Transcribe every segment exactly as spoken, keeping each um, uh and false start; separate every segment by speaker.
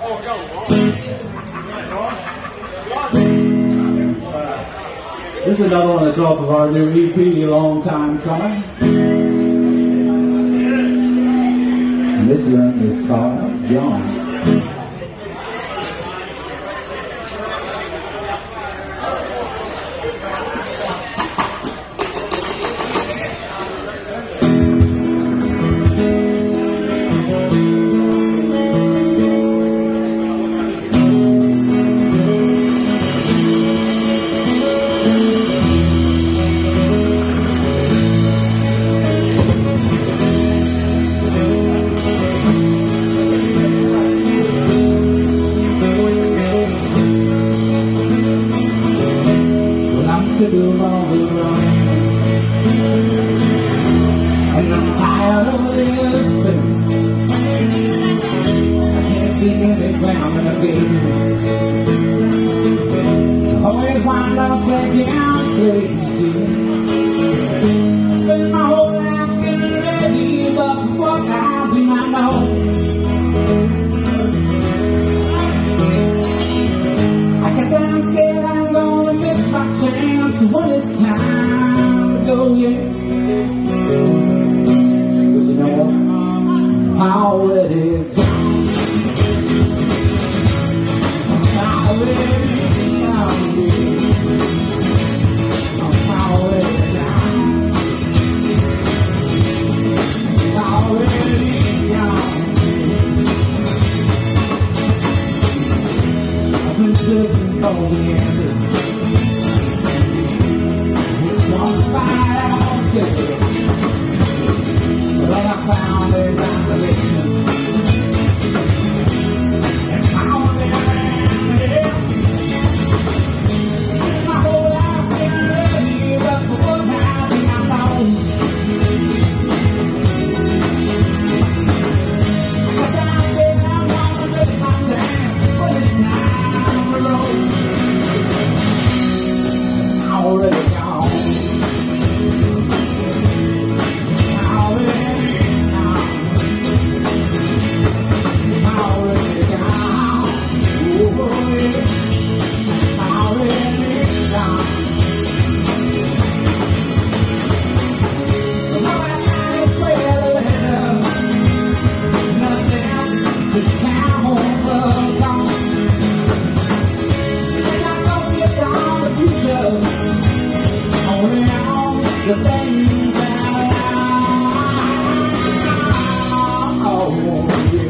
Speaker 1: This is another one that's off of our new E P, Long Time Coming. And this one is called Young. Sick of all the running, and I'm tired of this place. I can't see any ground in the gate. Always wind up second place. I spent my whole life getting ready, but what I do not know. I guess I'm scared I'm gonna miss my chance. When it's time to go, yeah. Cause you know I'm already gone. I'm already gone, yeah. I'm already gone. I'm already gone. I've been searching for the answer. But all I found is isolation. And how they ran it. My whole life been ready, but for one time I'm alone. Cause I said I wanna miss my chance, but it's time on the road. I'm already gone. The things that I oh,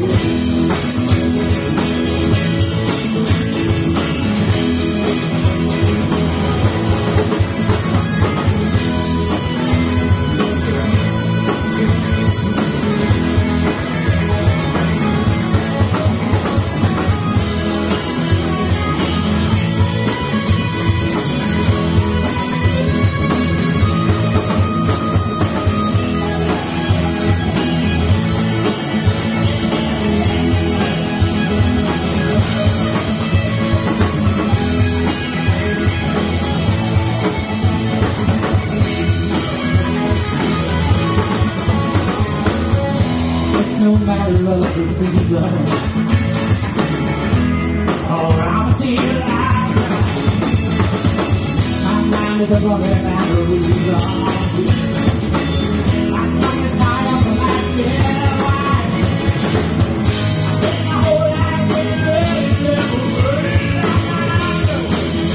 Speaker 1: no matter of the season, or I'm still alive. My mind is a running out of reason. I'm something tired of the last year life. I spent my whole life getting ready to worry about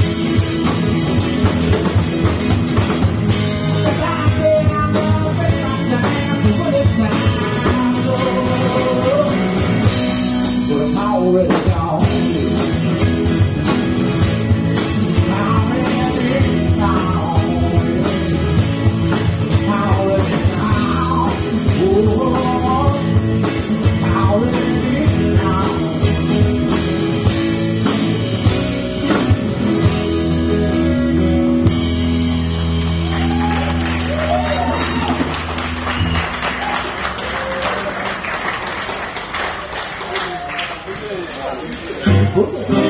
Speaker 1: but I think I'm gonna miss my chance to put it down. But I'm already gone. I'm already gone. I'm already gone. Oh, I'm already gone. Good.